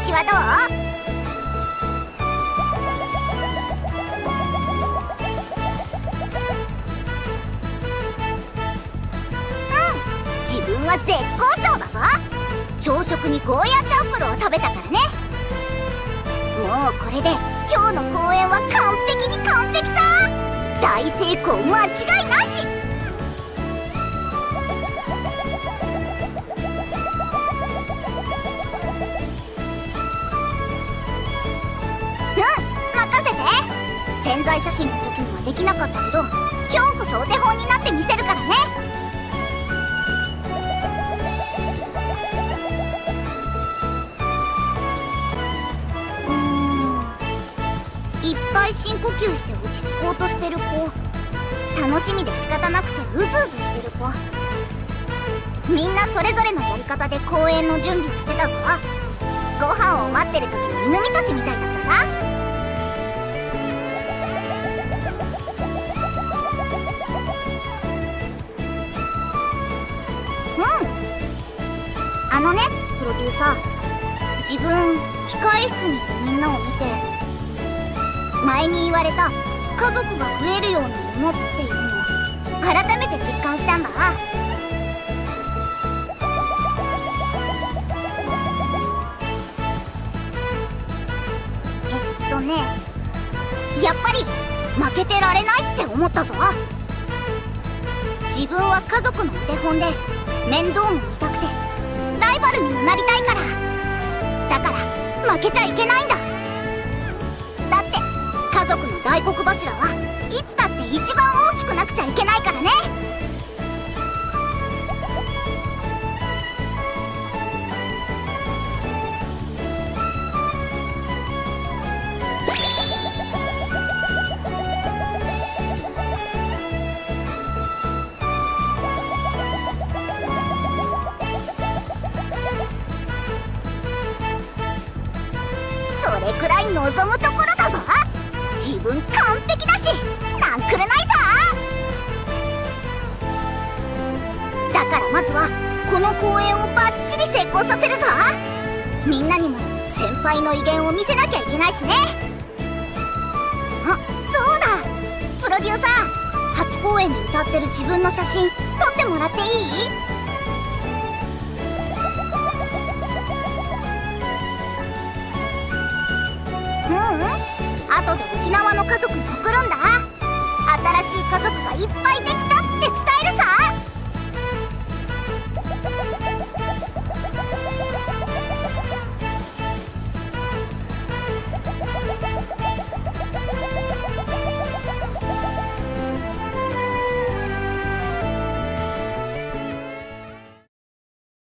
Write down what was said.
子はどう？自分は絶好調だぞ。朝食にゴーヤーチャンプルを食べたからね。もうこれで今日の公演は完璧に完璧さ。大成功間違いなし。任せて。宣材写真の時にはできなかったけど、今日こそお手本になってみせるからね。いっぱい深呼吸して落ち着こうとしてる子、楽しみで仕方なくてうずうずしてる子、みんなそれぞれのやり方で公演の準備をしてたぞ。ご飯を待ってる時の犬見たちみたいだったさ。あのね、プロデューサー、自分控え室にいるみんなを見て、前に言われた家族が増えるようなものっていうのを改めて実感したんだ。やっぱり負けてられないって思ったぞ。自分は家族のお手本で面倒も見たくてライバルにもなりたいから。だから負けちゃいけないんだ。だって家族の大黒柱はいつだって一番大きくなくちゃいけないからね。それくらい望むところだぞ。自分完璧だしなんくれないぞ。だからまずはこの公演をバッチリ成功させるぞ。みんなにも先輩の威厳を見せなきゃいけないしね。あ、そうだ、プロデューサー、初公演で歌ってる自分の写真撮ってもらっていい？後で沖縄の家族に送るんだ。新しい家族がいっぱいできたって伝えるさ。